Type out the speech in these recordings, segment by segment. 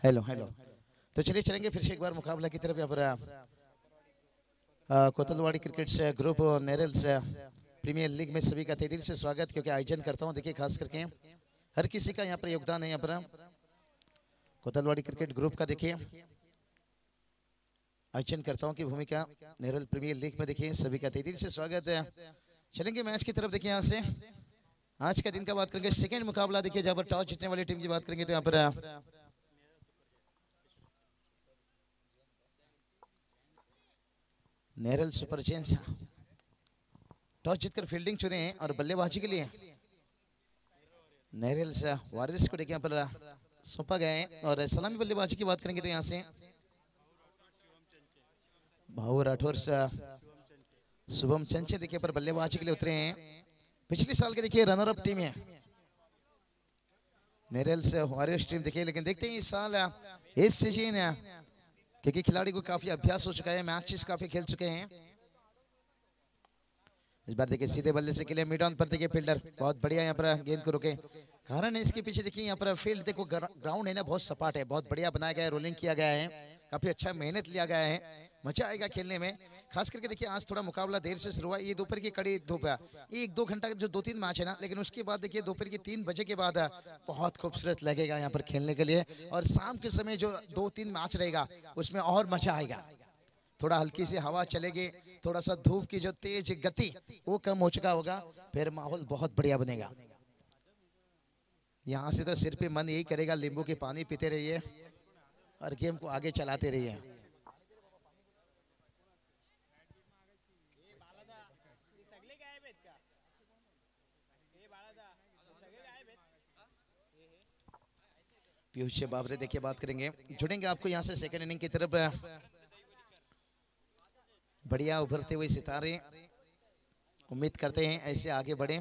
Hello hello. तो चलिए चलेंगे फिर से एक बार मुकाबला की तरफ। यहाँ पर कोतलवाड़ी क्रिकेट से ग्रुप नेरल से प्रीमियर लीग में सभी का तहे दिल से स्वागत, क्योंकि आयोजन करता हूँ। देखिए खास करके हर किसी का यहाँ पर योगदान है। यहाँ पर कोतलवाड़ी क्रिकेट ग्रुप का देखिए आयोजन करता हूँ की भूमिका नेरल प्रीमियर लीग में। देखिए सभी का तहे दिल से स्वागत है। चलेंगे मैच की तरफ। देखिए यहाँ से आज का दिन का बात करेंगे, सेकंड मुकाबला देखिए जहाँ पर टॉस जीतने वाली टीम की बात करेंगे तो यहाँ पर नेरल सुपर जेंट्स टॉस जीतकर फील्डिंग चुने हैं और बल्लेबाजी के लिए नेरल वॉरियर्स को देखिए यहाँ पर सौंपा गया है। और सलामी बल्लेबाजी की बात करेंगे तो यहाँ से भाऊ राठौर से शुभम चंचे देखिए पर बल्लेबाजी के लिए उतरे हैं। पिछले साल के देखिए रनर अप टीम है नेरल वॉरियर्स टीम देखिए, लेकिन देखते हैं इस साल इस सीजन क्योंकि खिलाड़ी को काफी अभ्यास हो चुका है, मैचेस काफी खेल चुके हैं। इस बार देखिए सीधे बल्ले से खेले मिड ऑन पर देखिए फील्डर बहुत बढ़िया यहाँ पर गेंद को रोके। कारण है इसके पीछे देखिए यहाँ पर फील्ड देखो ग्राउंड है ना, बहुत सपाट है, बहुत बढ़िया बनाया गया है, रोलिंग किया गया है, काफी अच्छा मेहनत लिया गया है, मजा आएगा खेलने में। खास करके देखिए आज थोड़ा मुकाबला देर से शुरू हुआ, ये दोपहर की कड़ी धूप है, एक दो घंटा जो 2-3 मैच है ना, लेकिन उसके बाद देखिए दोपहर के 3 बजे के बाद बहुत खूबसूरत लगेगा यहाँ पर खेलने के लिए। और शाम के समय जो 2-3 मैच रहेगा उसमें और मजा आएगा। थोड़ा हल्की सी हवा चलेगी, थोड़ा सा धूप की जो तेज गति वो कम हो चुका होगा, फिर माहौल बहुत बढ़िया बनेगा। यहाँ से तो सिर पे मन यही करेगा नींबू के पानी पीते रहिए और गेम को आगे चलाते रहिए। पीयूष बाबरे देखिए बात करेंगे, जुड़ेंगे आपको यहाँ से सेकंड इनिंग की तरफ। बढ़िया उभरते हुए सितारे, उम्मीद करते हैं ऐसे आगे बढ़े।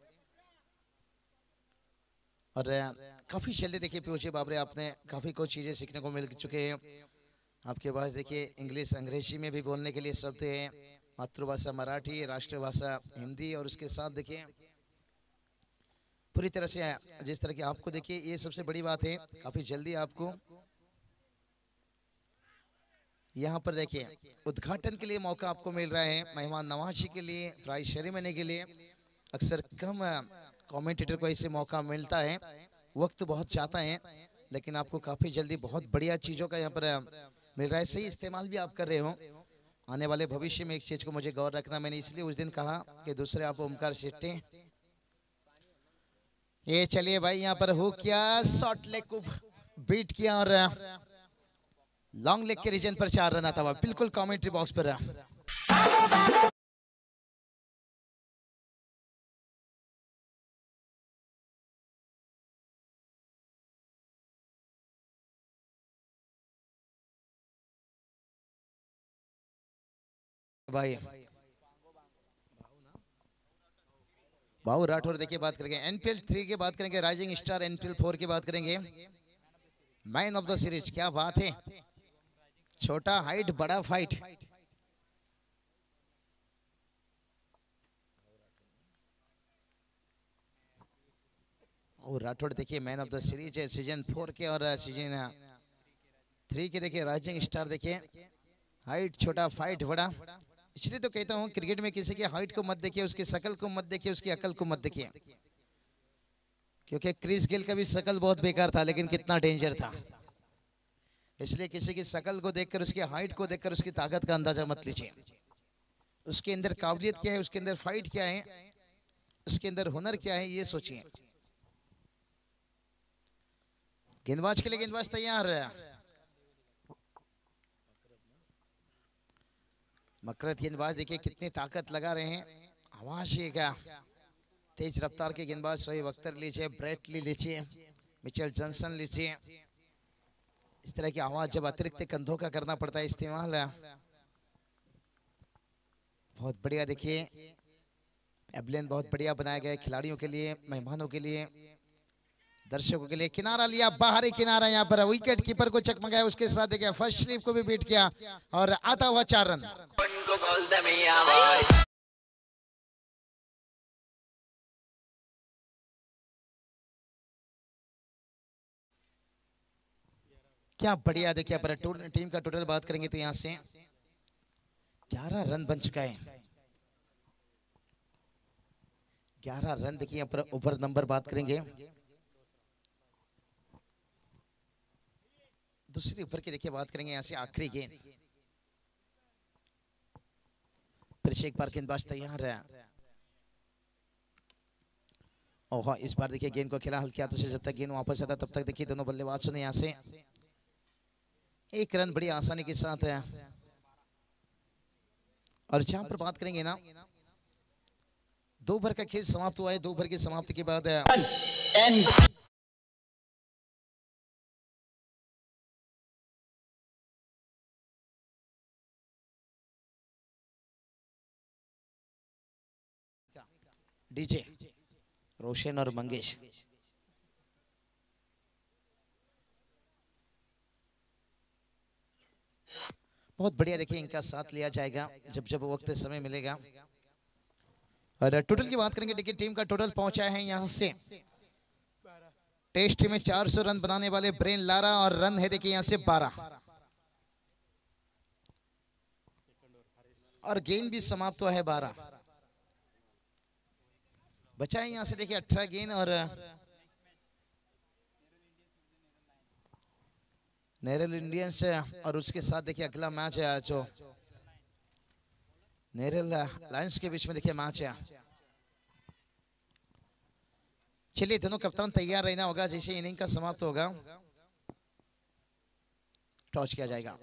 और काफी जल्दी देखिए पीयूष बाबरे आपने काफी कुछ चीजें सीखने को मिल चुके हैं। आपके पास देखिए इंग्लिश अंग्रेजी में भी बोलने के लिए शब्द है, मातृभाषा मराठी, राष्ट्रभाषा हिंदी, और उसके साथ देखिए पूरी तरह से जिस तरह की आपको देखिए ये सबसे बड़ी बात है, काफी जल्दी आपको यहाँ पर देखिए उद्घाटन के लिए मौका आपको मिल रहा है, मेहमान नवाजी के लिए, प्राइज सेरेमनी के लिए। अक्सर कम कमेंटेटर को ऐसे मौका मिलता है, वक्त बहुत चाहता है, लेकिन आपको काफी जल्दी बहुत बढ़िया चीजों का यहाँ पर मिल रहा है। सही इस्तेमाल भी आप कर रहे हो। आने वाले भविष्य में एक चीज को मुझे गौर रखना, मैंने इसलिए उस दिन कहा कि दूसरे आप ओमकार शेट्टी, ये चलिए भाई यहाँ पर हो किया शॉर्ट लेग को बीट किया और लॉन्ग लेग के रीजन पर 4 रन आता हुआ बिल्कुल कमेंट्री बॉक्स पर। भाई भाऊ राठौर देखिए बात करेंगे एनपीएल 3 की बात करेंगे, राइजिंग स्टार एनपीएल 4 की बात करेंगे, मैन ऑफ द सीरीज। क्या बात है, छोटा हाइट बड़ा फाइट। और राठौड़ देखिए मैन ऑफ द सीरीज है सीजन 4 के और सीजन 3 के। देखिए राइजिंग स्टार देखिए हाइट छोटा फाइट बड़ा। इसलिए तो कहता हूँ क्रिकेट में किसी की हाइट को मत देखिए, उसकी शकल को मत देखिए, उसकी अकल को मत देखिए, क्योंकि क्रिस गेल का भी शकल बहुत बेकार था लेकिन कितना डेंजर था। इसलिए किसी की शकल को देखकर, उसकी हाइट को देखकर उसकी ताकत का अंदाजा मत लीजिए। उसके अंदर काबिलियत क्या है, उसके अंदर फाइट क्या है, उसके अंदर हुनर क्या है, ये सोचिए। गेंदबाज के लिए गेंदबाज तैयार है। मकरत गेंदबाज देखिए कितनी ताकत लगा रहे हैं। आवाज का तेज रफ्तार के गेंदबाज शोएब अख्तर लीजिए, ब्रेटली लीजिए, मिचेल जॉनसन लीजिए। इस तरह की आवाज जब अतिरिक्त कंधों का करना पड़ता है इस्तेमाल, बहुत बढ़िया। देखिए एबलेन बहुत बढ़िया बनाया गया है खिलाड़ियों के लिए, मेहमानों के लिए, दर्शकों के लिए। किनारा लिया, बाहरी किनारा, यहाँ पर विकेट कीपर को चकमगाया, उसके साथ देखिए फर्स्ट स्लिप को भी बीट किया और आता हुआ 4 रन। क्या बढ़िया देखिए पर टीम का टोटल बात करेंगे तो यहाँ से 11 रन बन चुका है। 11 रन देखिए यहाँ पर ओवर नंबर बात करेंगे। दूसरी ओवर की देखिए बात करेंगे यहाँ से आखिरी गेंद। फिर से एक बार गेंदबाज तैयार है। ओह इस बार देखिए गेंद को खेला हल्के हाथों से, जब तक गेंद वापस आता तब तक देखिए दोनों बल्लेबाजों ने यहाँ से एक रन बड़ी आसानी के साथ है। और जहां पर बात करेंगे ना, 2 ओवर का खेल समाप्त हुआ है। 2 ओवर की समाप्ति के बाद डीजे रोशन और मंगेश बहुत बढ़िया देखिए इनका साथ लिया जाएगा जब जब वक्त समय मिलेगा। और टोटल की बात करेंगे देखिए टीम का टोटल पहुंचा है यहाँ से टेस्ट में 400 रन बनाने वाले ब्रेन लारा, और रन है देखिए यहाँ से 12 और गेंद भी समाप्त हुआ है 12। बचा है यहाँ से देखिए 18 गेंद। और नेरल इंडियंस और उसके साथ देखिए अगला मैच है जो नेरल लायंस के बीच में देखिए मैच है। चलिए दोनों कप्तान तैयार रहना होगा, जैसे इनिंग का समाप्त होगा टॉस किया जाएगा।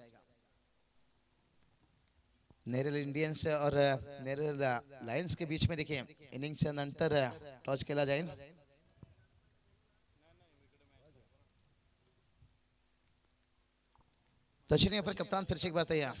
नेरल इंडियंस और नेरल लायंस के बीच में देखिए इनिंग्स अंतर टॉस खेला जाए। तो चलिए पर कप्तान फिर से एक बार तैयार।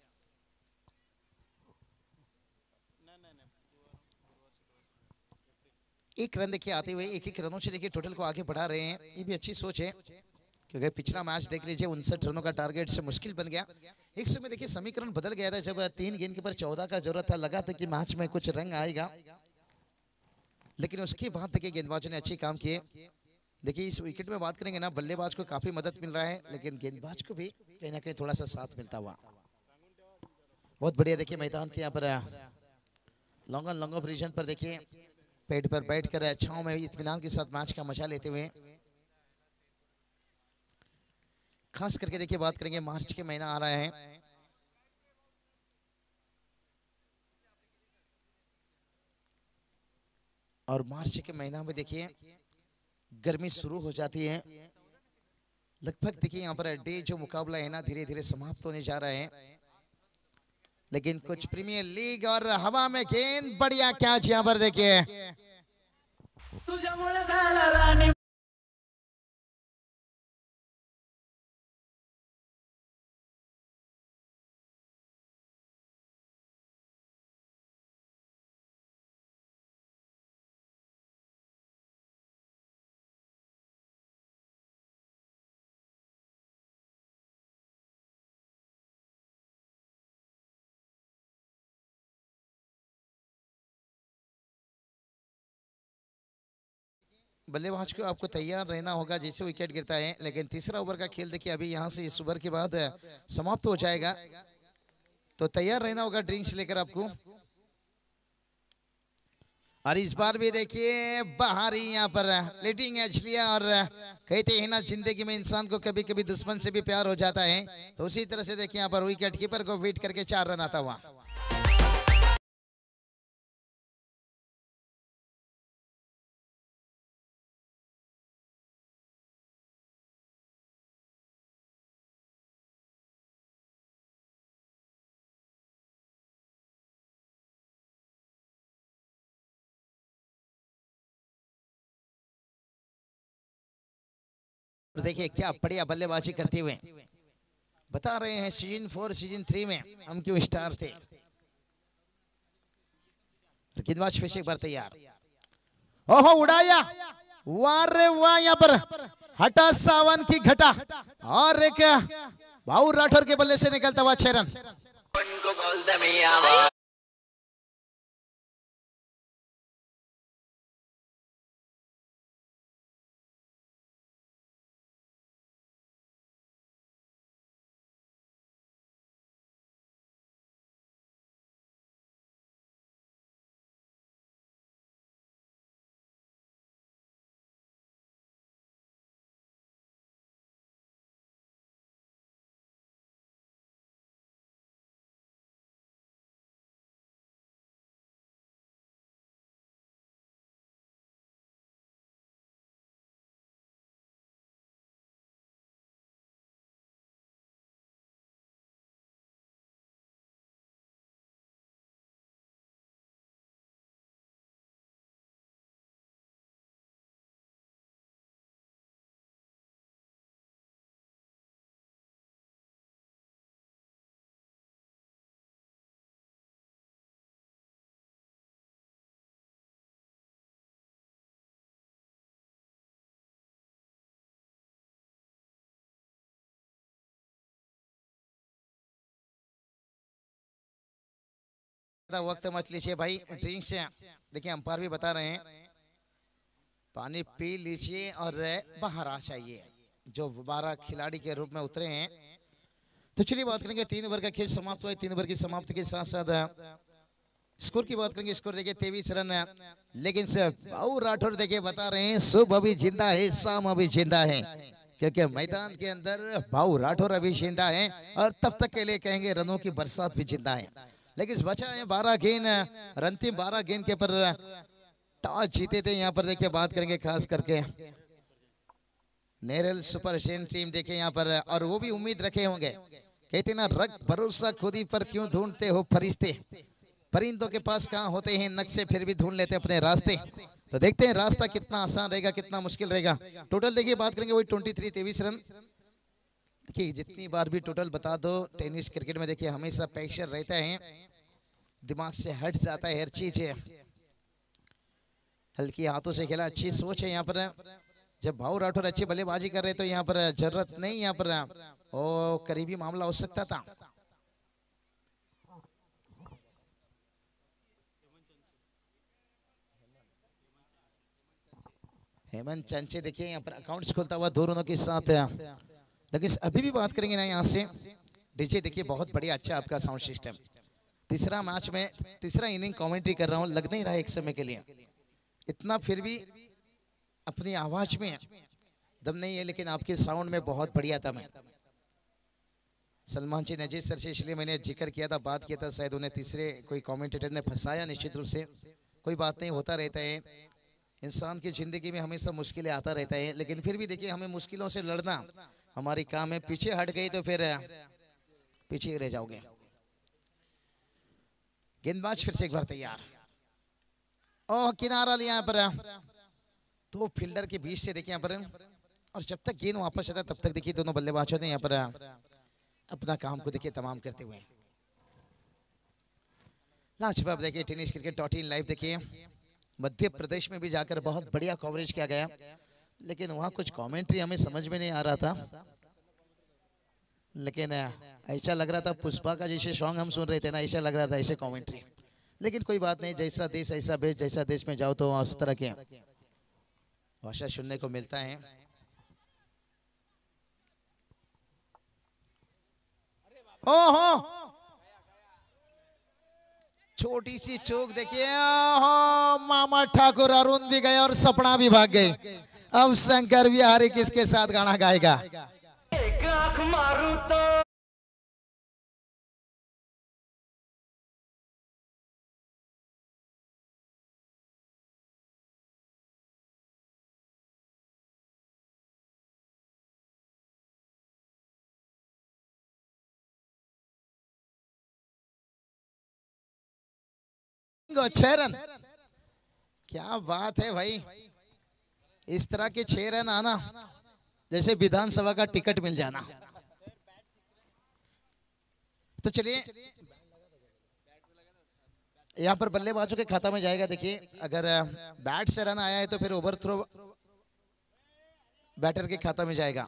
एक रन देखिए आते हुए एक रनों से देखिए टोटल को आगे बढ़ा रहे हैं। ये भी अच्छी सोच है क्योंकि पिछला मैच देख लीजिए 59 रनों का टारगेट से मुश्किल बन गया। एक समय देखिए समीकरण बदल गया था जब 3 गेंद के ऊपर 14 का जरूरत था, लगा था कि मैच में कुछ रंग आएगा, लेकिन उसके बाद देखिए गेंदबाजों ने अच्छे काम किए। देखिए इस विकेट में बात करेंगे ना, बल्लेबाज को काफी मदद मिल रहा है, लेकिन गेंदबाज को भी कहीं ना कहीं थोड़ा सा साथ मिलता हुआ। बहुत बढ़िया देखिए मैदान के यहाँ पर लॉन्ग ऑफ रीजन पर देखिए पेड़ पर बैठकर छांव में इत्मीनान के साथ मैच का मजा लेते हुए, खास करके देखिए बात करेंगे मार्च के महीना आ रहा है और मार्च के महीना में देखिए गर्मी शुरू हो जाती है। लगभग देखिए यहाँ पर डे जो मुकाबला है ना धीरे धीरे समाप्त होने जा रहा है, लेकिन कुछ प्रीमियर लीग और हवा में गेंद बढ़िया कैच यहाँ पर देखिए बल्लेबाज को आपको तैयार रहना होगा जैसे विकेट गिरता है। लेकिन तीसरा ओवर का खेल देखिए अभी यहाँ से इस ओवर के बाद समाप्त हो जाएगा, तो तैयार रहना होगा ड्रिंक्स लेकर आपको। और इस बार भी देखिए बाहरी यहाँ पर लीडिंग एज लिया, और कहते हैं ना जिंदगी में इंसान को कभी कभी दुश्मन से भी प्यार हो जाता है, तो उसी तरह से देखिए यहाँ पर विकेट कीपर को बीट करके 4 रन आता हुआ। देखिए क्या बढ़िया बल्लेबाजी करते हुए बता रहे हैं सीजन 4 सीजन 3 में हम क्यों स्टार थे। गेंदबाज फिर से एक बार तैयार। ओहो उड़ाया, वाह रे वाह, यहाँ पर हटा सावन की घटा और एक भाऊ राठौर के बल्ले से निकलता हुआ 6 रन। वक्त मत लीजिए भाई, ड्रिंक से देखिए अंपायर भी बता रहे हैं पानी पी लीजिए और बाहर आ जाइए, जो 12 खिलाड़ी के रूप में उतरे हैं। तो चलिए बात करेंगे 3 ओवर का खेल समाप्त हुआ है। 3 ओवर की समाप्ति के साथ साथ स्कोर की बात करेंगे। स्कोर देखिए 23 रन, लेकिन बाऊ राठौर देखिए बता रहे हैं सुबह अभी जिंदा है, शाम अभी जिंदा है, क्योंकि मैदान के अंदर बाऊ राठौर अभी जिंदा है और तब तक के लिए कहेंगे रनों की बरसात भी जिंदा है। लेकिन बचा है 12 गेंद, अंतिम 12 गेंद के पर टॉस जीते थे। यहाँ पर देखिए बात करेंगे खास करके नेरल सुपर जेन टीम देखे यहाँ पर, और वो भी उम्मीद रखे होंगे, कहते ना रख भरोसा खुद ही पर क्यों ढूंढते हो फरिश्ते, परिंदों के पास कहाँ होते हैं नक्शे फिर भी ढूंढ लेते अपने रास्ते। तो देखते हैं रास्ता कितना आसान रहेगा कितना मुश्किल रहेगा। टोटल देखिए बात करेंगे वही 23 रन। देखिए जितनी बार भी टोटल बता दो, टेनिस क्रिकेट में देखिए हमेशा प्रेशर रहता है, दिमाग से हट जाता है हर चीज है, हल्की हाथों से खेला, अच्छी सोच है यहाँ पर। जब भाऊ राठौर अच्छी बल्लेबाजी कर रहे तो यहाँ पर जरूरत नहीं, यहाँ पर ओ करीबी मामला हो सकता था। हेमंत चंचे देखिए यहाँ पर अकाउंट्स खोलता हुआ 2 रनों के साथ। लेकिन अभी भी बात करेंगे ना यहाँ से डीजे देखिए बहुत बढ़िया अच्छा आपका साउंड सिस्टम। तीसरा मैच में तीसरा इनिंग कमेंट्री कर रहा हूँ, लग नहीं रहा है एक समय के लिए इतना, फिर भी अपनी आवाज में दम नहीं है, लेकिन आपके साउंड में बहुत बढ़िया था। मैं सलमान जी नजीर सर से इसलिए मैंने जिक्र किया था, बात किया था, शायद उन्हें तीसरे कोई कमेंटेटर ने फंसाया, निश्चित रूप से कोई बात नहीं, होता रहता है, इंसान की जिंदगी में हमेशा मुश्किलें आता रहता है, लेकिन फिर भी देखिए हमें मुश्किलों से लड़ना हमारी काम है। पीछे हट गई तो फिर पीछे रह जाओगे। गेंदबाज फिर से एक बार तैयार, ओह किनारा लिया यहाँ पर, तो फील्डर के बीच से देखिए यहाँ पर, और जब तक गेंद वापस आता तब तक देखिए दोनों बल्लेबाजों ने यहाँ पर अपना काम को देखिए तमाम करते हुए। लाजवाब देखिए टेनिस क्रिकेट .in लाइव देखिए मध्य प्रदेश में भी जाकर बहुत बढ़िया कवरेज किया गया, लेकिन वहाँ कुछ कमेंट्री हमें समझ में नहीं आ रहा था, लेकिन ऐसा लग रहा था पुष्पा का जैसे सॉन्ग हम सुन रहे थे ना, ऐसा लग रहा था ऐसे कमेंट्री। लेकिन कोई बात नहीं, जैसा देश ऐसा भेष, जैसा देश में जाओ तो उस तरह के भाषा सुनने को मिलता है। ओहो छोटी सी चूक देखिए, मामा ठाकुर अरुण भी गए और सपना भी भाग गए। अब शंकर बिहारी किसके साथ गाना गाएगा? एक आंख मारू तो रन, क्या बात है भाई, इस तरह के 6 रन आना जैसे विधानसभा का टिकट मिल जाना। तो चलिए यहाँ पर बल्लेबाजों के खाता में जाएगा। देखिए अगर बैट से रन आया है तो फिर ओवर थ्रो बैटर के खाता में जाएगा।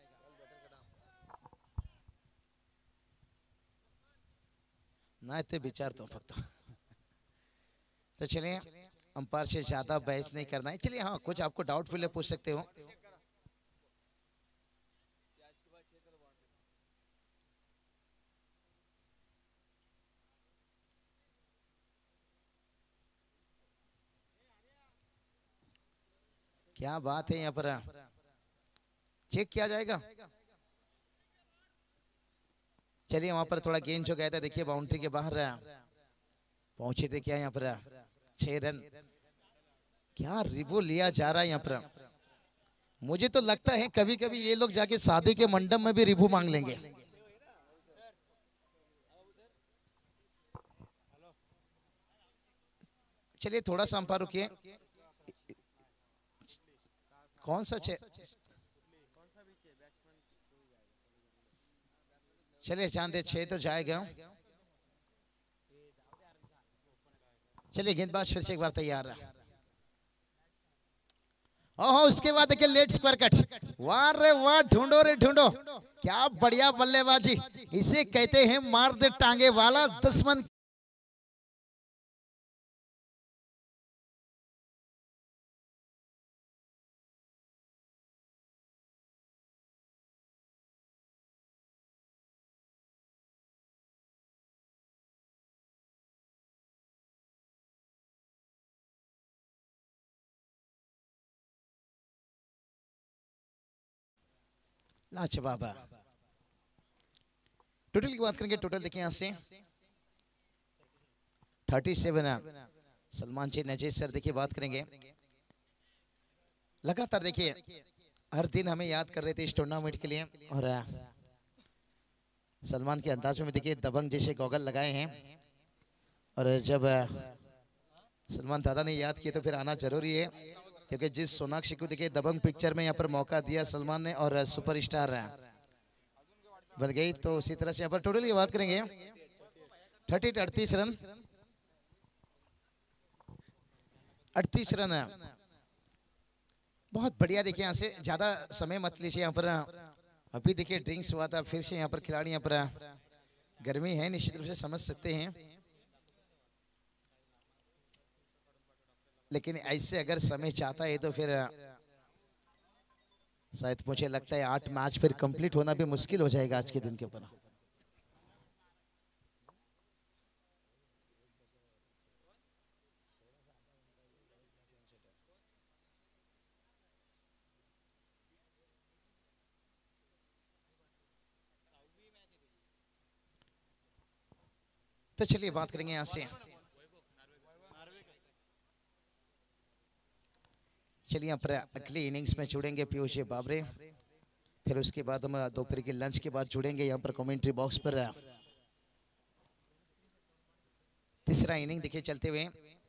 ना इतने विचार तो फक्त। तो चलिए अंपायर से ज्यादा बहस नहीं करना है। चलिए हाँ कुछ आपको डाउटफुल है पूछ सकते हो। क्या बात है, यहाँ पर चेक किया जाएगा। चलिए वहां पर थोड़ा गेंद जो गया था देखिए बाउंड्री के बाहर पहुंचे थे। क्या यहाँ पर 6 रन, क्या रिवो लिया जा रहा है यहाँ पर। मुझे तो लगता है कभी कभी ये लोग जाके शादी के मंडप में भी रिवो मांग लेंगे। चलिए थोड़ा सा अंपायर रुकिए। कौन सा 6? चलिए चांदे 6 तो जाएगा। चलिए गेंदबाज फिर से एक बार तैयार है। ओहो उसके बाद देखिए लेट स्क्वायर कट। वाह रे वाह, ढूंढो रे ढूंढो, क्या बढ़िया बल्लेबाजी। इसे कहते हैं मार दे टांगे वाला दुश्मन लाजवाब। टोटल की बात करेंगे, टोटल देखिए यहाँ से 37। सलमान जी नजीर सर देखिए बात करेंगे, लगातार देखिए हर दिन हमें याद कर रहे थे इस टूर्नामेंट के लिए। और सलमान के अंदाज में देखिए दबंग जैसे गॉगल लगाए हैं। और जब सलमान दादा ने याद किए तो फिर आना जरूरी है, क्योंकि जिस सोनाक्षी को देखिए दबंग पिक्चर में यहाँ पर मौका दिया सलमान ने और सुपरस्टार बन गई, तो उसी तरह से यहाँ पर टोटल की बात करेंगे 38 रन। 38 रन बहुत बढ़िया। देखिए यहाँ से ज्यादा समय मत लीजिए यहाँ पर। अभी देखिए ड्रिंक्स हुआ था, फिर से यहाँ पर खिलाड़ी यहाँ पर गर्मी है निश्चित रूप से समझ सकते हैं, लेकिन ऐसे अगर समय चाहता है तो फिर शायद मुझे लगता है 8 मैच फिर कंप्लीट होना भी मुश्किल हो जाएगा आज के दिन के ऊपर। तो चलिए बात करेंगे यहाँ से, चलिए यहाँ पर अगली इनिंग्स में जुड़ेंगे पीयूष बाबरे। फिर उसके बाद हम दोपहर के लंच के बाद जुड़ेंगे यहाँ पर कमेंट्री बॉक्स पर। तीसरा इनिंग देखिए चलते हुए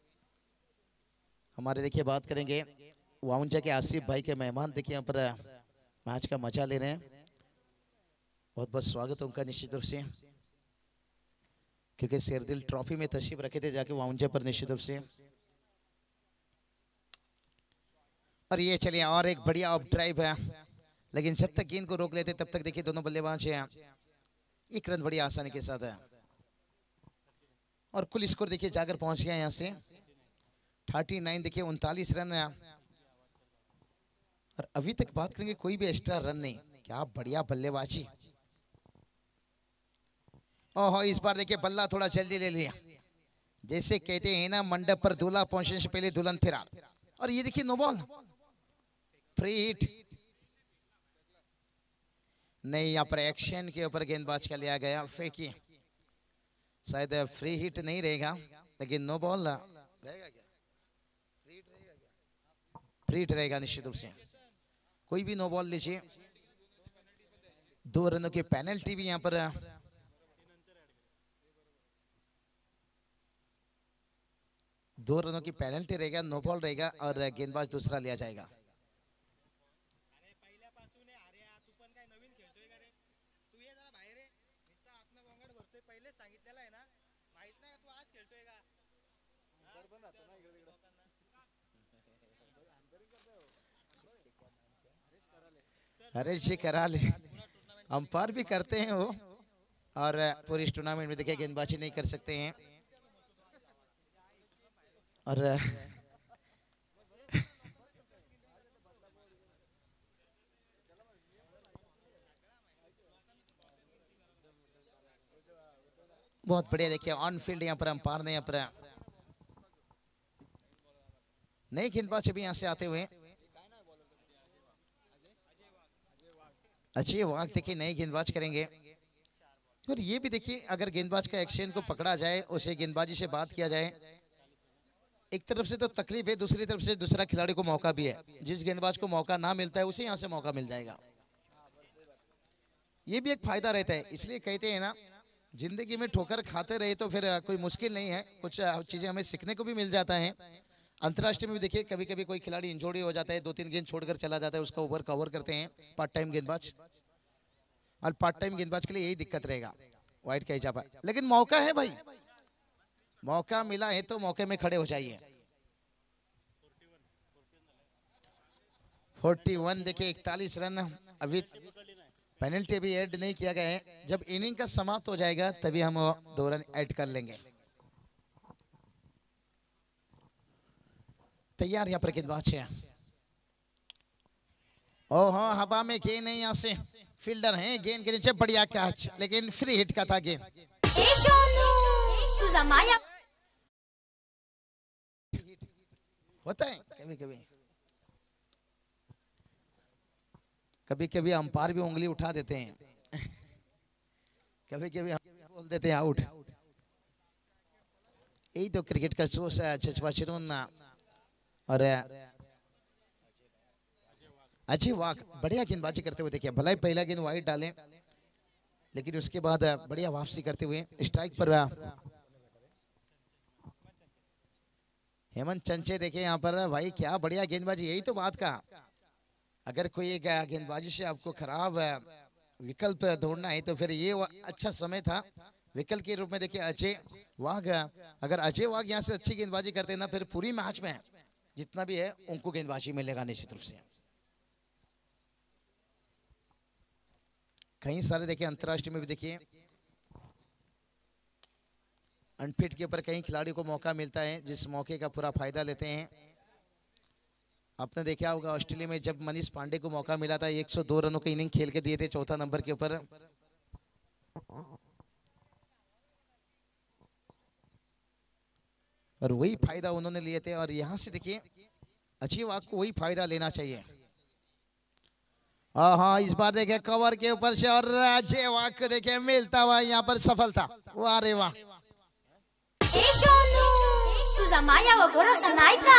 हमारे देखिए बात करेंगे वाउंजा के आसिफ भाई के मेहमान देखिए यहाँ पर मैच का मजा ले रहे हैं। बहुत बहुत स्वागत है उनका निश्चित रूप से, क्योंकि शेरदिल ट्रॉफी में तशरीफ रखे थे जाके वाउंजा पर निश्चित रूप से। और ये चलिए और एक बढ़िया ऑफ ड्राइव है, लेकिन जब तक गेंद को रोक लेते तब तक देखिए दोनों बल्लेबाज हैं 1 रन बड़ी आसानी के साथ है। और कुल स्कोर देखिए जाकर पहुंच गया यहाँ से 39 देखिए 39 रन है। और अभी तक बात करेंगे कोई भी एक्स्ट्रा रन नहीं, क्या बढ़िया बल्लेबाजी। ओहो इस बार देखिए बल्ला थोड़ा जल्दी ले लिया, जैसे कहते हैं ना मंडप पर दूल्हा पहुंचने से पहले दुल्हन फिरार। और ये देखिए नो बॉल, फ्री हिट नहीं, यहाँ पर एक्शन के ऊपर गेंदबाज का लिया गया, फेंकी। शायद फ्री हिट नहीं रहेगा, लेकिन नो बॉल रहेगा। क्या फ्री हिट रहेगा निश्चित रूप से। कोई भी नो बॉल लीजिए। 2 रनों की पेनल्टी भी यहाँ पर 2 रनों की पेनल्टी रहेगा, नो बॉल रहेगा और गेंदबाज दूसरा लिया जाएगा। हरीश जी करा ले, अंपायर भी करते हैं वो, और पूरी इस टूर्नामेंट में देखिए गेंदबाजी नहीं कर सकते हैं। और बहुत बढ़िया देखिए ऑन फील्ड यहाँ पर अंपायर ने यहाँ पर नए गेंदबाज भी यहाँ से आते हुए अच्छी वाक देखिए नए गेंदबाज करेंगे। और ये भी देखिए अगर गेंदबाज का एक्शन को पकड़ा जाए, उसे गेंदबाजी से बात किया जाए, एक तरफ से तो तकलीफ है, दूसरी तरफ से दूसरा खिलाड़ी को मौका भी है। जिस गेंदबाज को मौका ना मिलता है उसे यहाँ से मौका मिल जाएगा, ये भी एक फायदा रहता है। इसलिए कहते हैं ना जिंदगी में ठोकर खाते रहे तो फिर कोई मुश्किल नहीं है, कुछ चीजें हमें सीखने को भी मिल जाता है। अंतर्राष्ट्रीय में भी देखिए कभी कभी कोई खिलाड़ी इंजोर्ड हो जाता है, 2-3 गेंद छोड़कर चला जाता है, उसका ओवर कवर करते हैं पार्ट टाइम गेंदबाज। और पार्ट टाइम गेंदबाज के लिए यही दिक्कत रहेगा, वाइड का इजाफा। लेकिन मौका है भाई, मौका मिला है तो मौके में खड़े हो जाइए। 41 देखिए 41 रन। अभी पेनल्टी भी ऐड नहीं किया गया है, जब इनिंग का समाप्त हो जाएगा तभी हम 2 रन ऐड कर लेंगे। तैयार यहाँ पर गेंदबाज है। ओहो हवा में गेंद नहीं, यहाँ से फील्डर हैं, गेंद के नीचे बढ़िया कैच, लेकिन फ्री हिट का था गेंद। होता है कभी कभी। कभी कभी अंपायर भी उंगली उठा देते हैं, कभी कभी हम बोल देते हैं आउट। यही तो क्रिकेट का सोच है। चचवाचिरून और अजय वाघ बढ़िया गेंदबाजी करते हुए देखिए, भलाई पहला गेंद वाइड डाले लेकिन उसके बाद बढ़िया वापसी करते हुए स्ट्राइक पर हेमंत चंचे देखिए यहाँ पर भाई, क्या बढ़िया गेंदबाजी। यही तो बात का, अगर कोई एक गेंदबाजी से आपको खराब विकल्प ढूंढना है तो फिर ये अच्छा समय था विकल्प के रूप में। देखिए अजय वाघ, अगर अजय वाघ यहाँ से अच्छी गेंदबाजी करते हैं ना, फिर पूरी मैच में जितना भी है उनको गेंदबाजी मिलेगा निश्चित रूप से। कई सारे देखिए अंतर्राष्ट्रीय में भी देखिए अनफिट के ऊपर कई खिलाड़ियों को मौका मिलता है, जिस मौके का पूरा फायदा लेते हैं। आपने देखा होगा ऑस्ट्रेलिया में जब मनीष पांडे को मौका मिला था, 102 रनों की इनिंग खेल के दिए थे चौथा नंबर के ऊपर। और वही फायदा उन्होंने लिए थे, और यहां से देखिए अजय वाघ को वही फायदा लेना चाहिए। हाँ, इस बार देखिए कवर के ऊपर से और अजय वाघ को देखिए मिलता हुआ यहाँ पर सफलता। वाह रे वाह, तुझा मायावर भरोसा नाही का?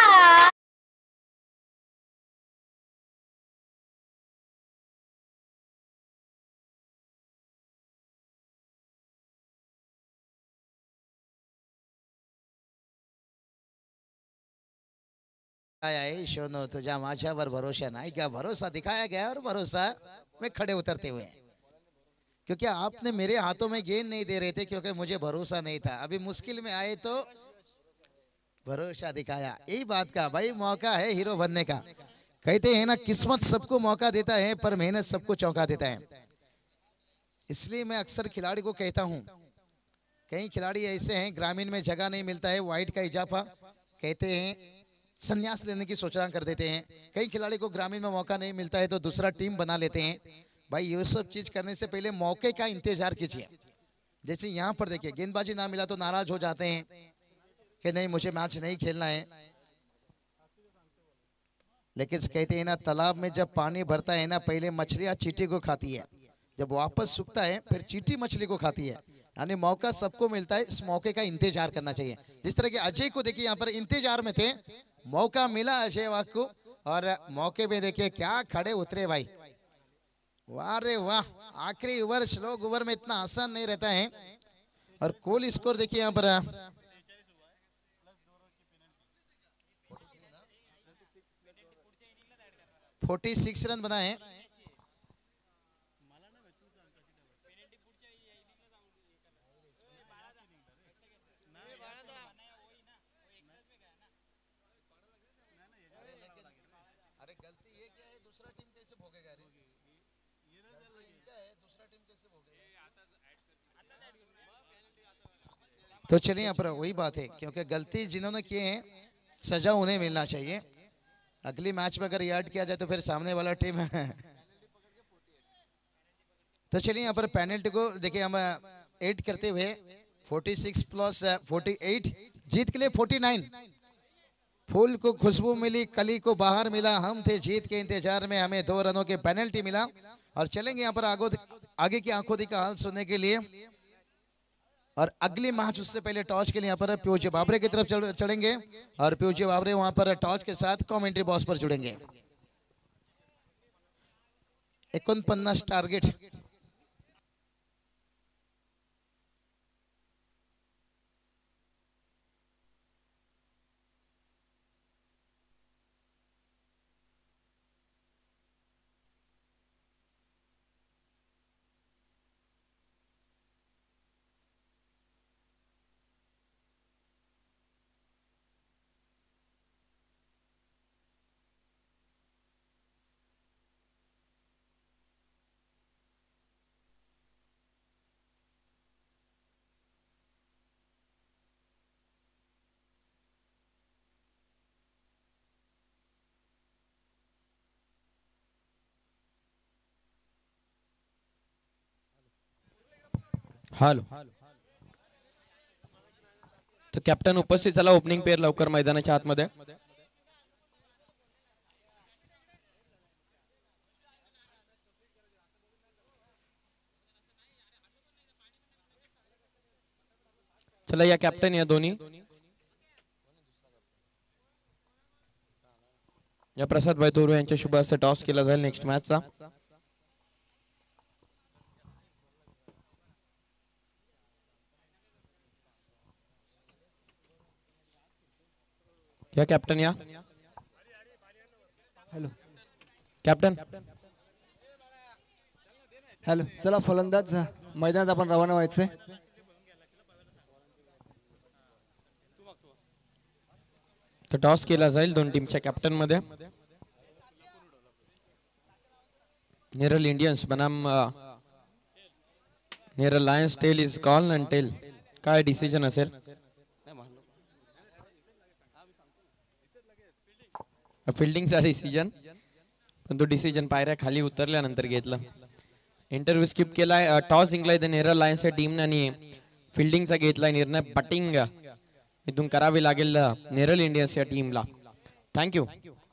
शोनो तुझा माझ्यावर भरोसा नाही का? भरोसा दिखाया गया और भरोसा में खड़े उतरते हुए, क्योंकि आपने मेरे हाथों में गेंद नहीं दे रहे थे क्योंकि मुझे भरोसा नहीं था। अभी मुश्किल में आए तो भरोसा दिखाया। यही बात का भाई, मौका है हीरो बनने का। कहते हैं ना, किस्मत सबको मौका देता है पर मेहनत सबको चौंका देता है। इसलिए मैं अक्सर खिलाड़ी को कहता हूं, कई खिलाड़ी ऐसे हैं ग्रामीण में जगह नहीं मिलता है, वाइट का इजाफा कहते हैं संन्यास लेने की सोचना कर देते हैं। कई खिलाड़ी को ग्रामीण में मौका नहीं मिलता है तो दूसरा टीम बना लेते हैं। भाई ये सब चीज करने से पहले मौके का इंतजार कीजिए। जैसे यहाँ पर देखिए गेंदबाजी ना मिला तो नाराज हो जाते हैं कि नहीं मुझे मैच नहीं खेलना है, लेकिन कहते हैं ना तालाब में जब पानी भरता है ना, पहले मछलियां चींटी को खाती है, जब वापस सूखता है फिर चींटी मछली को खाती है। यानी मौका सबको मिलता है, इस मौके का इंतजार करना चाहिए। जिस तरह के अजय को देखिए यहाँ पर इंतजार में थे, मौका मिला अजय वाघ को और मौके में देखिए क्या खड़े उतरे भाई। वाह रे वाह, आखिरी ओवर स्लो ओवर में इतना आसान नहीं रहता है। और कुल स्कोर देखिए यहाँ पर 46 रन बनाए। तो चलिए यहाँ पर वही बात है, क्योंकि गलती जिन्होंने किए हैं सजा उन्हें मिलना चाहिए। अगली मैच में अगर याद किया जाए तो फिर सामने वाला टीम है। तो चलिए यहाँ पर पेनल्टी को देखिए हम ऐड करते हुए 46 प्लस 48, जीत के लिए 49। फूल को खुशबू मिली, कली को बाहर मिला, हम थे जीत के इंतजार में, हमें 2 रनों के पेनल्टी मिला। और चलेंगे यहाँ पर आगे की आंखों का हाल सुनने के लिए। और अगली मैच उससे पहले टॉस के लिए यहाँ पर पीयूष बाबरे की तरफ चढ़ेंगे और पीयूष बाबरे वहां पर टॉस के साथ कमेंट्री बॉक्स पर जुड़ेंगे। 49 टारगेट। हॅलो, तर कॅप्टन उपस्थित झाला ओपनिंग पेअर लवकर मैदानाच्या आतमध्ये। चला या कॅप्टन या दोन्ही या प्रसाद भाई तोरू यांच्या शुभ हस्ते टॉस केला जाईल नेक्स्ट मॅचचा. या कॅप्टन या. हॅलो कॅप्टन हॅलो, चला फलंदाज मैदानात आपण रवाना व्हायचंय. तर टॉस केला जाईल दोन टीमच्या कॅप्टन मध्ये. नेरल इंडियन्स बनाम Neral lions. Tail is call and tail. काय डिसिजन असेल? फिल्डिंगचा डिसिजन, पण तो डिसिजन पायऱ्या खाली उतरल्यानंतर घेतला. इंटरव्ह्यू स्किप केलाय. टॉस जिंकलाय नेरल लायन्सच्या टीमने आणि फिल्डिंगचा घेतलाय निर्णय. बॅटिंग इथून करावी लागेल नेरल इंडियन्स या टीमला. Thank you.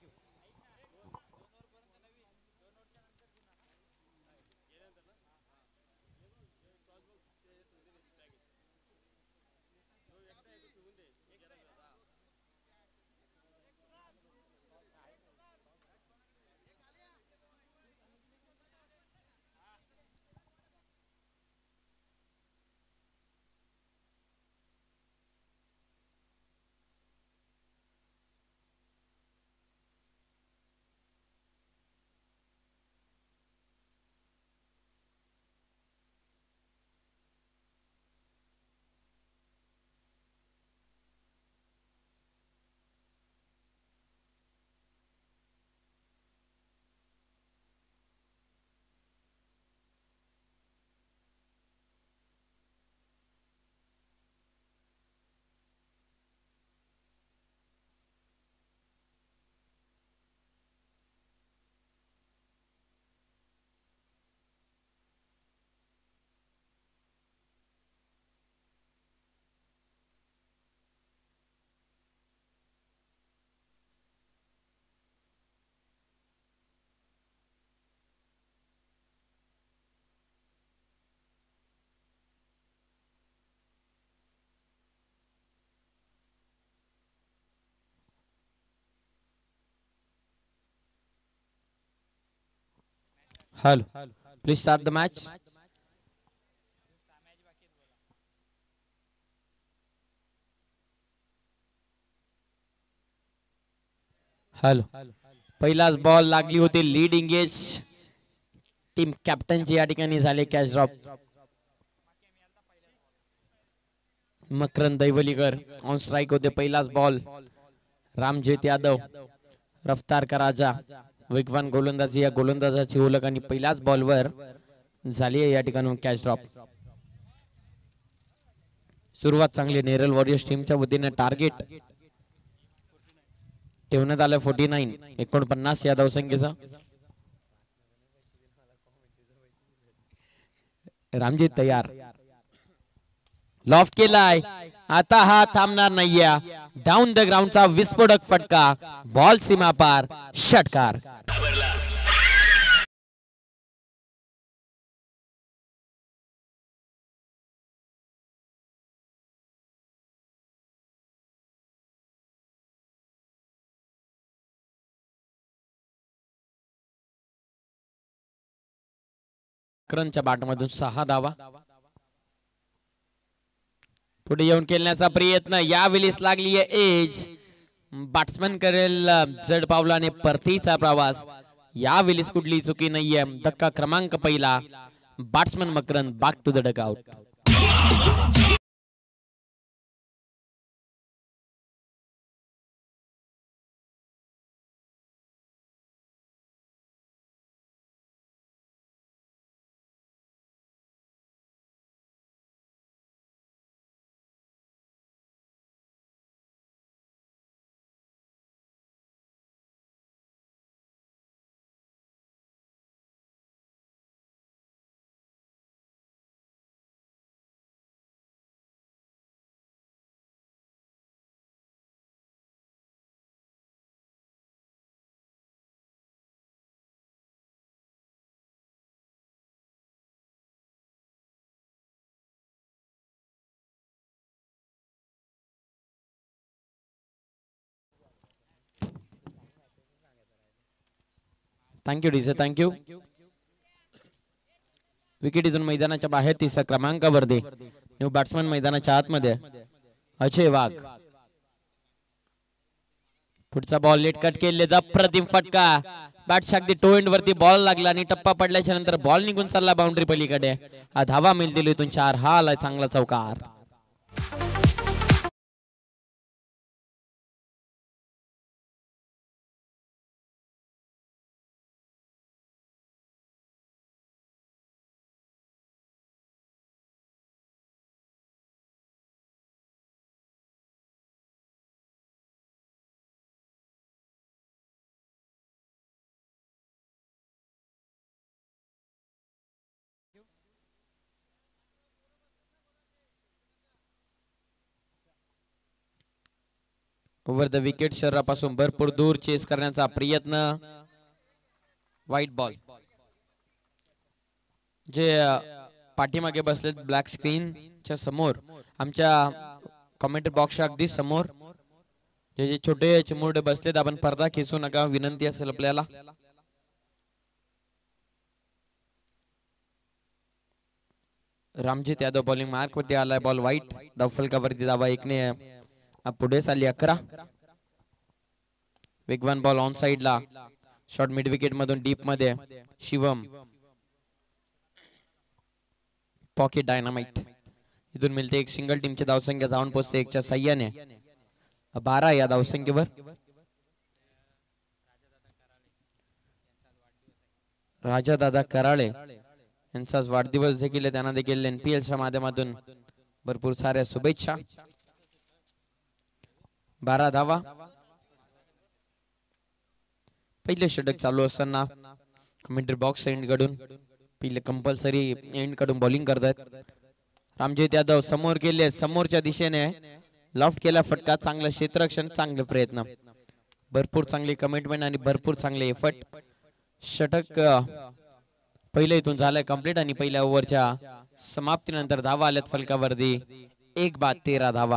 Hello. Please start the match. Hello. पहिलाच बॉल लागली होती. लीड इंगेज टीम कॅप्टनची या ठिकाणी झाले catch drop. Makarand Daivalikar on strike होते. पहिलाच बॉल. रामजेत यादव रफ्तार का राजा वेगवान गोलंदाजी या गोलंदाजाची ओळख आणि पहिल्याच बॉलवर झाली आहे या ठिकाणी कॅच ड्रॉप. सुरुवात चांगली नेरल वॉरियर्स टीमच्या वतीने. टार्गेट ठेवण्यात आलं 49 या धावसंख्येचा. रामजीत तयार. लॉफ्ट केलाय. आता हा थांबणार नाहीये. डाऊन द ग्राउंडचा विस्फोटक फटका. बॉल सीमा पार. षटकार. च्या बॅटमधून 6 धावा. पुढे येऊन खेळण्याचा प्रयत्न. यावेळेस लागली आहे एज. बॅट्समन करेल जड पावलाने परतीचा प्रवास. यावेळेस कुठली चुकी नाहीये. धक्का क्रमांक पहिला. Batsman Makarand back to the dugout. Thank you DJ, thank you. Wicket इथून मैदानाच्या बाहेर 30 क्रमांकावरती. न्यू बॅट्समन मैदानाच्या आतमध्ये अजय वाघ. पुढचा बॉल लेट कट केलेला प्रतिम फटका. बॅटच्या अगदी टो एंड वरती बॉल लागला आणि टप्पा पडल्याच्या नंतर बॉल निघून चालला बाउंड्री पलीकडे. धावा मिळतील इथून 4. हा आलाय चांगला चौकार. ओव्हर द विकेट शरीरापासून भरपूर दूर चेस करण्याचा प्रयत्न. White ball. जे पाठीमागे बसलेत ब्लॅक स्क्रीनच्या समोर, आमच्या कमेंट्री बॉक्सच्या अगदी समोर जे जे छोटे चिमुरडे बसलेत, आपण पडदा खेचू नका, विनंती असेल आपल्याला. रामजीत यादव बॉलिंग मार्क वरती आलाय. Ball wide. धावफलकावरती धावा 1 ने पुढे चालली 11. वेगवान बॉल ऑन साइडला. शॉर्ट मिड विकेट मधून डीप मध्ये शिवम. Pocket dynamite. इथून मिळते एक सिंगल. टीमची धावसंख्या धावून पोहोचते 1 च्या साह्याने. 12 या धावसंख्येवर. राजादादा कराळे यांचाच वाढदिवस देखील. त्यांना देखील NPLच्या माध्यमातून भरपूर साऱ्या शुभेच्छा. 12 धावा. पहिले षटक चालू असताना कमेंट्री बॉक्स एंड कडून पहिले कंपल्सरी एंड कडून बॉलिंग करतात. रामजीत यादव समोर गेले. समोरच्या दिशेने लॉफ्ट केला फटका. चांगलं क्षेत्ररक्षण, चांगले प्रयत्न, भरपूर चांगली कमिटमेंट आणि भरपूर चांगले एफर्ट. षटक पहिले इथून झालंय कंप्लीट आणि पहिल्या ओव्हरच्या समाप्तीनंतर धावा आल्यात फलकावरती. 1 बाद 13 धावा.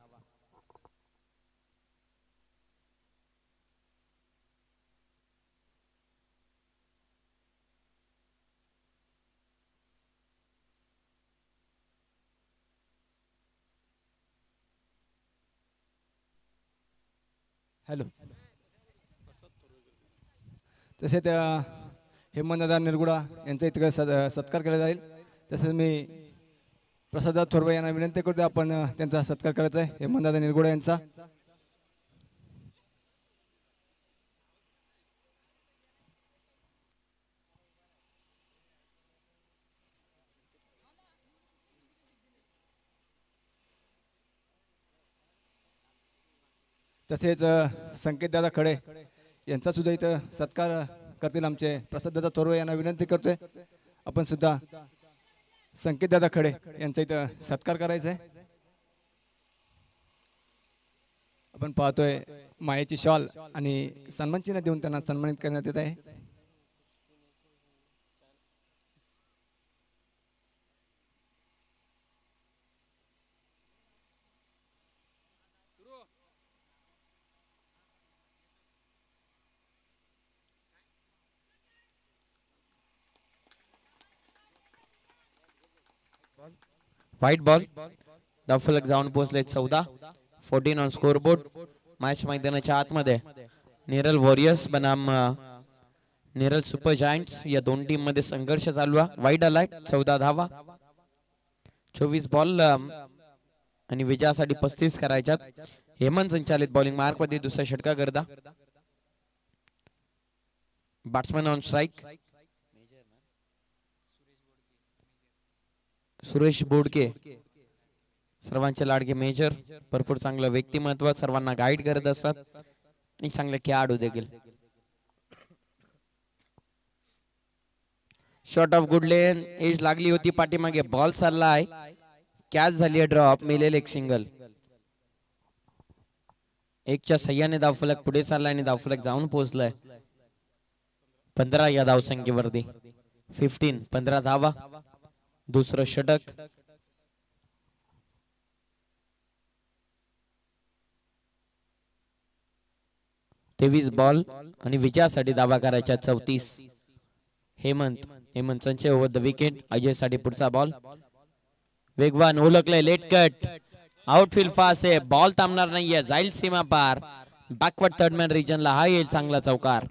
हॅलो. तसेच हेमंतदादा निरगुडा यांचा इतका सत्कार केला जाईल. तसेच मी प्रसाददादा थोरवे यांना विनंती करतो आपण त्यांचा सत्कार करायचा आहे. हेमंतदादा निरगुडा यांचा. तसेच संकेतदादा खडे यांचा सुद्धा इथं सत्कार करतील आमचे प्रसाददादा थोरवे यांना विनंती करतोय आपण सुद्धा संकेतदादा खडे यांचा इथं सत्कार करायचा आहे. आपण पाहतोय मायेची शॉल आणि सन्मान चिन्ह देऊन त्यांना सन्मानित करण्यात येत आहे. White ball. धावफलक जाऊन पोहोचले 14 ऑन स्कोर बोर्ड. मॅच मैदानाच्या आतमध्ये नेरल वॉरियर्स बनाम नेरल सुपर जायंट्स या दोन टीम मध्ये संघर्ष चालू आहे. वाईड आलाय. 14 धावा. 24 बॉल आणि विजयासाठी 35 करायच्यात. हेमंत संचालित बॉलिंग मार्क मध्ये दुसरा षटका करता. Batsman on strike. Suresh Bodke सर्वांचे लाडके मेजर. भरपूर चांगलं व्यक्तिमत्व, सर्वांना गाईड करत असतात आणि चांगले खेळाडू देखील. Shot of good length. Edge लागली होती पाठीमागे. बॉल चालला आहे. कॅच झाली आहे ड्रॉप. मिळेल एक सिंगल. 1 च्या सह्याने धावफलक पुढे चाललाय आणि धावफलक जाऊन पोहोचलाय 15 या धावसंख्येवरती. 15 धावा. दुसरं षटक. 23 बॉल आणि विजयासाठी धावा करायच्या 34. हेमंत संचय ओव्हर द विकेट. अजय साठी पुढचा बॉल. वेगवान ओळखलंय लेट कट. आउटफील्ड फास्ट आहे. बॉल थांबणार नाहीये. जाईल सीमा पार. बॅकवर्ड थर्ड मॅन रिजनला हा येईल चांगला चौकार.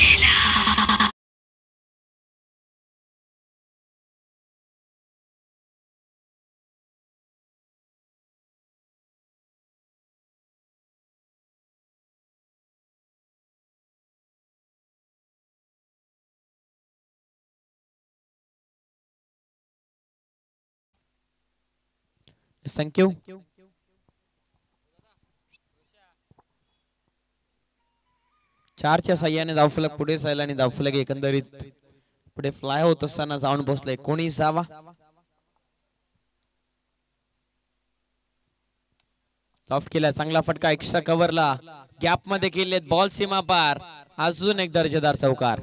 थँक्यू. चारच्या साह्याने धावफलक पुढे जायला आणि धावफलक एकंदरीत पुढे फ्लाय होत असताना जाऊन पोहोचले. कोणी जावा. लॉफ्ट केला. चांगला फटका एक्स्ट्रा कव्हरला. गॅप मध्ये केलेत. बॉल सीमा पार. अजून एक दर्जेदार चौकार.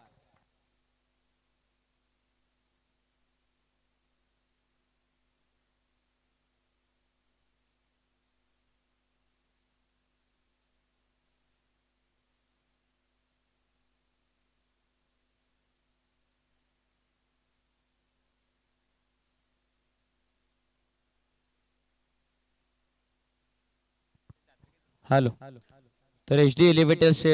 हॅलो. तर एच डी एलिव्हेटर्सचे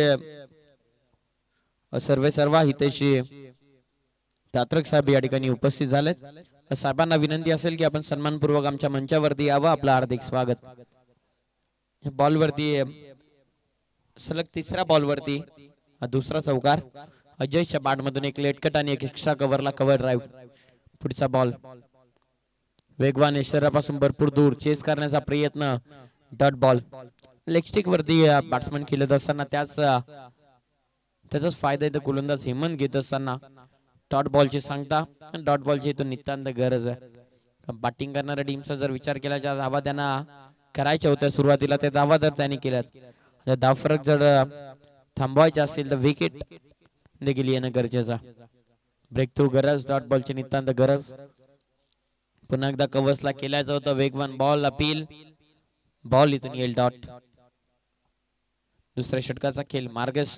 सर्वा हितेशी तात्रक साहेब या ठिकाणी उपस्थित झालेत. साहेबांना विनंती असेल की आपण सन्मानपूर्वक आमच्या मंचावरती यावं. आपलं हार्दिक स्वागत. बॉलवरती सलग तिसऱ्या बॉलवरती दुसरा चौकार. अजयच्या बॅटमधून एक लेट कट आणि एक एक्स्ट्रा कव्हरला कव्हर ड्राईव्ह. पुढचा बॉल. वेगवान शरीरापासून भरपूर दूर चेस करण्याचा प्रयत्न. Dot ball. लेग स्टिक वरती बॅट्समन खेळत असताना त्याचाच फायदा इथं गोलंदाज हेमंत घेत असताना डॉट बॉलची सांगता. डॉट बॉलची इथून नितांत गरज आहे. बॅटिंग करणाऱ्या टीमचा जर विचार केला ज्या धावा त्यांना करायच्या होत्या सुरुवातीला त्या धावा जर त्यांनी केल्यात. धावफरक जर थांबवायचा असेल तर विकेट देखील येणं गरजेचं. ब्रेक थ्रू गरज. डॉट बॉलची नितांत गरज. पुन्हा एकदा कव्हर्सला केल्याचं होतं. वेगवान बॉल अपील. बॉल इथून येईल डॉट. दुसऱ्या षटकाचा खेळ मार्गस.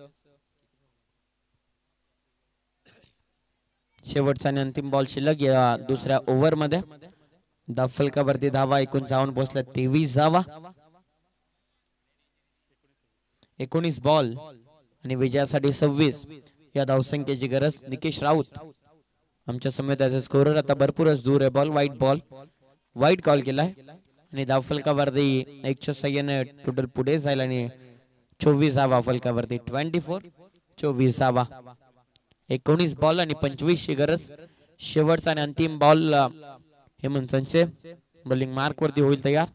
शेवटचा आणि अंतिम बॉल शिल्लक या दुसऱ्या ओव्हर मध्ये. धावफलकावरती धावा एकूण जाऊन पोहोचल्या 23 धावा. 19 बॉल आणि विजयासाठी 26 या धावसंख्येची गरज. निकेश राऊत आमच्या समोर त्याचा स्कोरर आता भरपूरच दूर आहे. बॉल वाईट कॉल केलाय आणि धावफलकावरती 1च्या साह्याने टोटल पुढे जायला आणि 24 धावा फलकावरती. 24 धावा. 19 बॉल आणि 25 ची गरज. शेवटचा आणि अंतिम बॉल हेमंत संचय बॉलिंग मार्क वरती होईल तयार.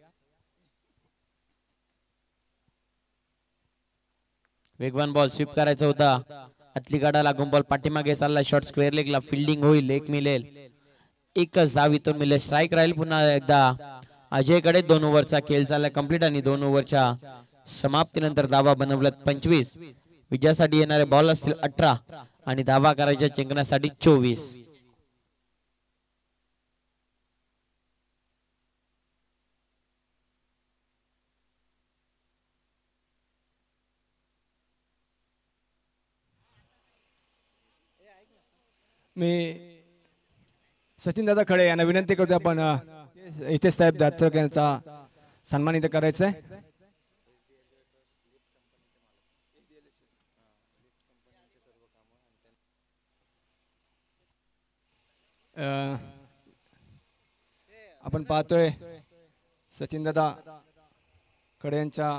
वेगवान बॉल स्वीप करायचा होता. आतली गाडा लागून बॉल पाठीमागे चालला. शॉर्ट स्क्वेअर लेगला फिल्डिंग होईल. एक मिळेल. एकच धाव इथून मिळेल. स्ट्राईक राहील. पुन्हा एकदा अजयकडे 2 ओव्हरचा खेळ झाला कंप्लीट आणि 2 ओव्हरच्या समाप्तीनंतर धावा बनवल्यात 25. विजयासाठी येणारे बॉल असतील 18 आणि धावा करायच्या जिंकण्यासाठी 24. मी सचिन दादा खडे यांना विनंती करतो आपण इथे साहेब दात्रक यांचा सन्मान इथे करायचा आहे. आपण पाहतोय सचिन दादा खडे यांच्या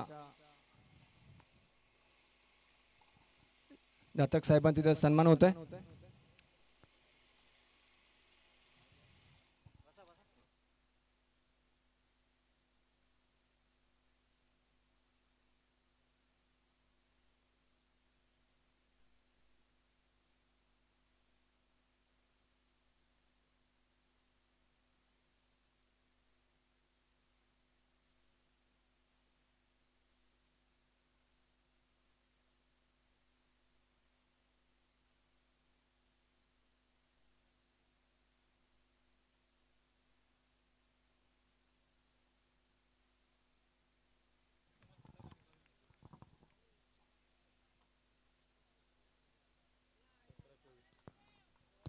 दात्रक साहेबांचा तिथे सन्मान होत आहे.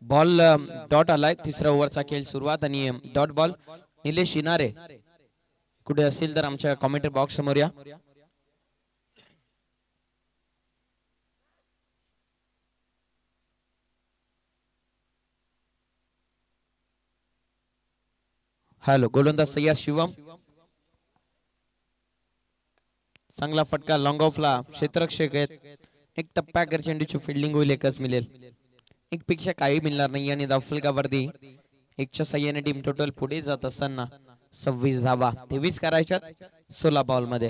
बॉल डॉट आलाय. तिसऱ्या ओव्हरचा खेळ सुरुवात आणि डॉट बॉल. निलेश शिनारे कुठे असतील तर आमच्या कॉमेंट्री बॉक्स समोर या. हॅलो, गोलंदाज तयार शिवम. चांगला फटका लॉंग ऑफला. क्षेत्ररक्षक आहेत. एक टप्प्याकर चेंडूची फिल्डिंग होईल, एकच मिळेल. एक पेक्षा काही मिळणार नाही आणि धावफलकावरती एकच्या सहाय्याने टीम टोटल पुढे जात असताना 26 धावा 23 करायच्या 16 बॉल मध्ये.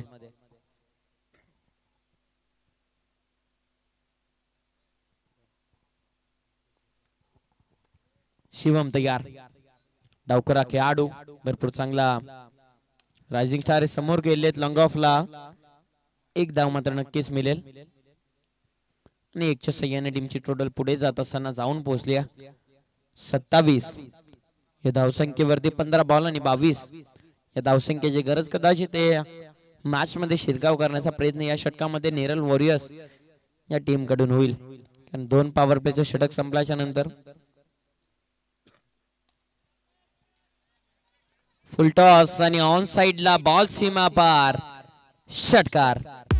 शिवम तयार. डावकरा खेळाडू भरपूर चांगला रायझिंग स्टार समोर गेलेत. लॉंग ऑफला एक धाव मात्र नक्कीच मिळेल आणि एकच्या सहाय्याने टीमची टोटल पुढे जात असताना जाऊन पोहोचली 27. या धावसंख्येवरती 15 बॉल आणि 22 या धावसंख्येची गरज कदाचित ते मॅच मध्ये शिरकाव करण्याचा प्रयत्न या षटकामध्ये नेरल वॉरियर्स या टीम कडून होईल. कारण 2 पॉवर प्लेचे षटक संपल्याच्या नंतर फुल टॉस आणि ऑन साइडला बॉल सीमा पार. षटकार.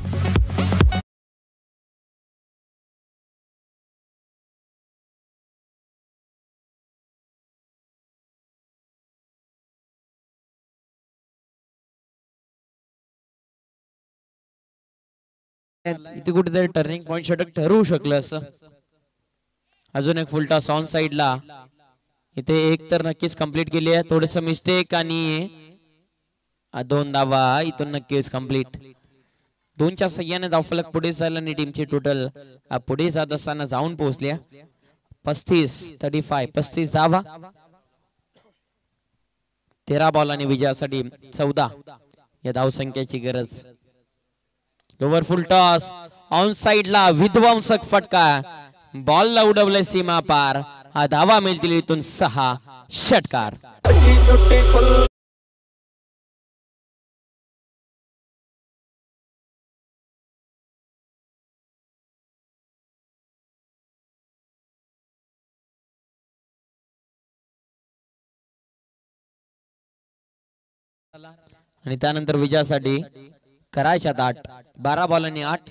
इथे कुठेतरी टर्निंग पॉइंट षटक ठरवू शकलं असं. अजून एक फुल टॉस ऑन साइडला. इथे एक तर नक्कीच कंप्लीट केली आहे. थोडस मिस्टेक आणि 2 धावा इथून नक्कीच कंप्लीट. 2च्या सहाय्याने धावफलक पुढे जायला आणि टीमची टोटल पुढे जात असताना जाऊन पोहोचल्या 35 धावा. 13 बॉल आणि विजयासाठी 14 या धावसंख्येची गरज. ओव्हर फुल टॉस ऑन साइडला विध्वंसक फटका. बॉलला उडवले सीमा पार. हा धावा मिळतील इथून 6. षटकार. आणि त्यानंतर विजयासाठी करायच्या 8. 12 बॉल आणि 8.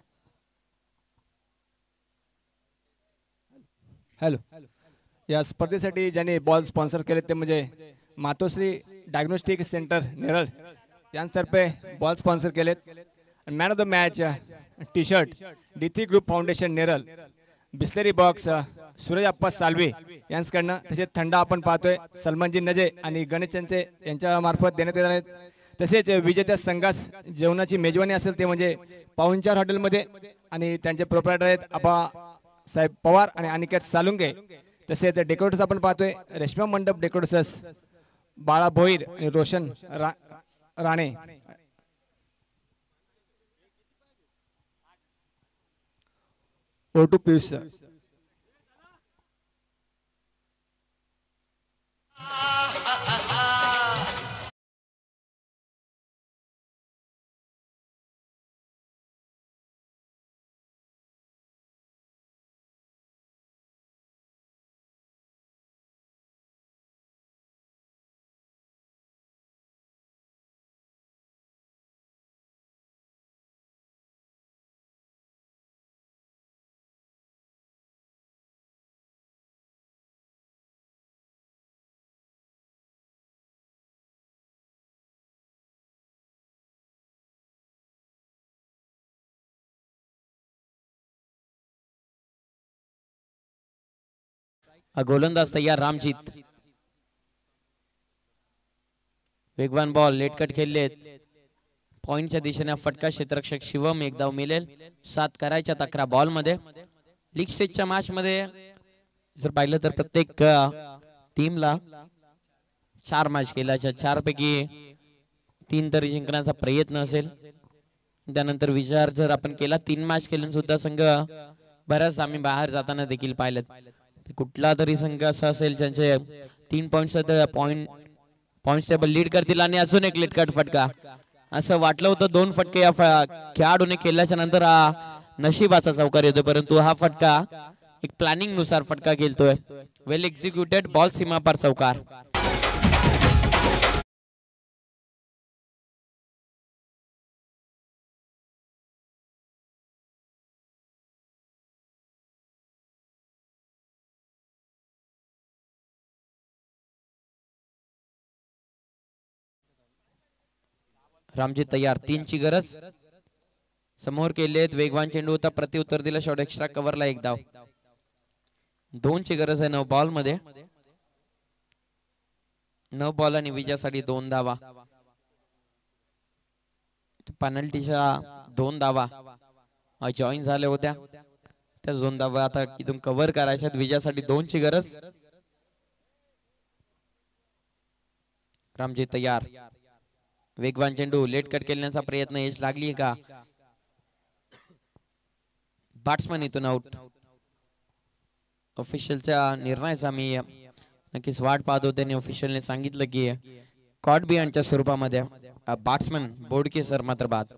हॅलो, या स्पर्धेसाठी ज्यांनी बॉल स्पॉन्सर केले ते म्हणजे मातोश्री डायग्नोस्टिक सेंटर नेरळ यांतर्फे बॉल स्पॉन्सर केलेत. Man of the match T shirt डीथी group foundation Neral, Bisleri box Suraj Appa Salve यांच्याकडनं. तसेच थंडा आपण पाहतोय सलमानजी नजे आणि गणेश चंचे यांच्या मार्फत देण्यात येणार आहेत. तसेच विजेत्या संघास जेवणाची मेजवानी असेल ते म्हणजे पाहुणचार हॉटेलमध्ये आणि त्यांचे प्रोप्रायटर आहेत आबा साहेब पवार आणि अनिकेत सालुंगे. तसेच डेकोरेटर्स आपण पाहतोय रेशमा मंडप डेकोरेटर्स बाळा भोईर आणि रोशन राणे. ओटू पियुष सर. गोलंदाज तयार रामजीत. वेगवान बॉल लेटकट खेळलेत. पॉइंटच्या दिशेने फटका. क्षेत्ररक्षक शिवम एक धाव मिळेल. 7 करायच्या 11 बॉल मध्ये. लीग स्टेजच्या मॅच मध्ये जर पाहिलं तर प्रत्येक टीमला 4 मॅच केल्याच्या 4 पैकी 3 तरी जिंकण्याचा प्रयत्न असेल. त्यानंतर विचार जर आपण केला 3 मॅच केल्यान सुद्धा संघ बऱ्याच आम्ही बाहेर जाताना देखील पाहिलेत. कुठला तरी संघ असा असेल ज्यांचे 3 पॉइंट्स टेबल लीड करतील आणि अजून एक लेटकट फटका. असं वाटलं होतं 2 फटके या खेळाडूने केल्याच्या नंतर हा नशिबाचा चौकार येतो, परंतु हा फटका एक प्लॅनिंग नुसार फटका खेळतोय. वेल एक्झिक्युटेड बॉल सीमा पर चौकार. रामजी तयार. 3 ची गरज. समोर केलेत वेगवान चेंडू होता, प्रत्युत्तर दिलं. शॉट एक्स्ट्रा कव्हरला 1 धाव. 2 ची गरज आहे 9 बॉल मध्ये. 9 बॉल आणि विजयासाठी 2 धावा. पेनल्टीच्या 2 धावा जॉईन झाल्या होत्या, त्या 2 धावा आता इथून कव्हर करायच्यात. विजयासाठी 2 ची गरज. रामजी तयार. वेगवान चेंडू लेट कट केल्याचा प्रयत्न यश लागली का? बॅट्समन इथून आउट. ऑफिशियलच्या निर्णयाचा मी नक्कीच वाट पाहत होते आणि ऑफिशियलने सांगितलं की कॉट बिहाइंडच्या स्वरूपामध्ये बॅट्समन बोर्डके सर मात्र बाद.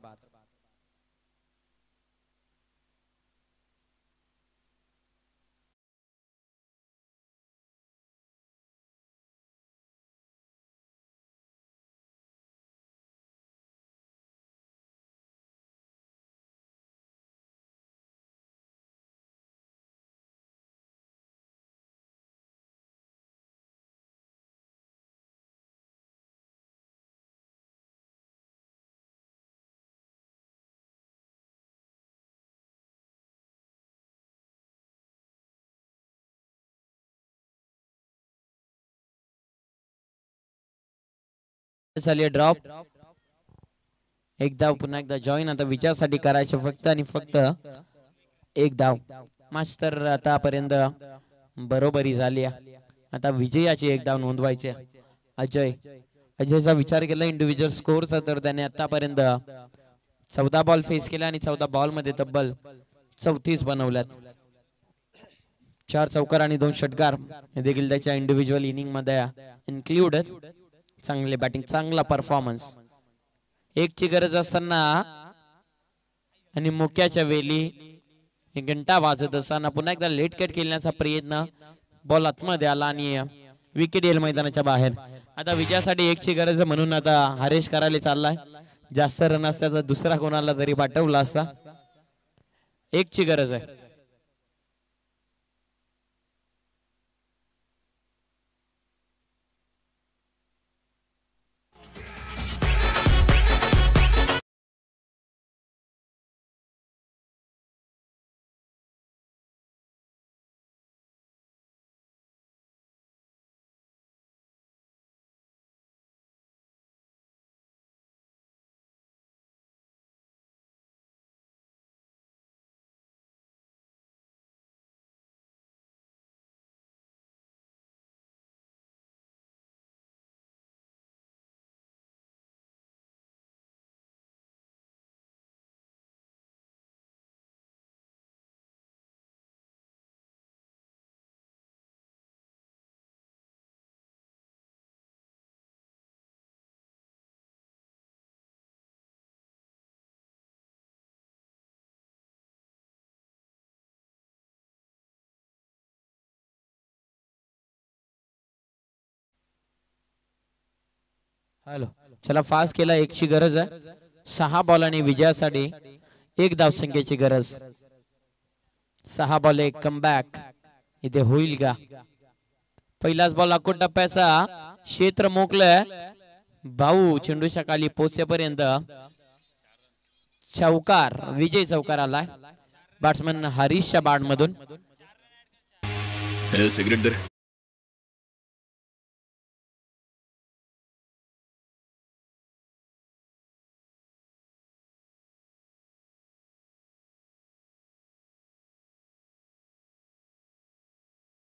झाली ड्रॉप. 1 धाव पुन्हा एकदा जॉईन. आता विजयासाठी करायचे फक्त आणि फक्त 1 धाव. मास्तर आतापर्यंत बरोबरी झाली. आता विजयाची 1 धाव नोंदवायची. अजयचा विचार केला इंडिव्हिज्युअल स्कोरचा, तर त्याने आतापर्यंत 14 बॉल फेस केला आणि 14 बॉल मध्ये तब्बल 34 बनवल्यात. 4 चौकार आणि 2 षटकार देखील त्याच्या इंडिव्हिज्युअल इनिंग मध्ये इन्क्लूड. चांगले बॅटिंग, चांगला परफॉर्मन्स. 1 ची गरज असताना आणि मोक्याच्या वेळी घंटा वाजत असताना पुन्हा एकदा लेट कट खेळण्याचा प्रयत्न. बॉल आतमध्ये आला आणि विकेट येईल मैदानाच्या बाहेर. आता विजयासाठी 1 ची गरज म्हणून आता हरेश करायला चाललाय. जास्त रन असता तर दुसरा कोणाला तरी पाठवला असता. 1 ची गरज आहे. हॅलो, चला फास्ट केला. 1 ची गरज आहे. 6 बॉल आणि विजयासाठी 1 धावसंख्येची गरज. 6 बॉल 1 कमबॅक इथे होईल का? पहिलाच बॉल अकोट टप्प्याचा. क्षेत्र मोकलंय. भाऊ चेंडूच्या खाली पोहोचेपर्यंत चौकार, विजय चौकार आलाय बॅट्समन हरीशच्या बॅट मधून. सिगरेट दे.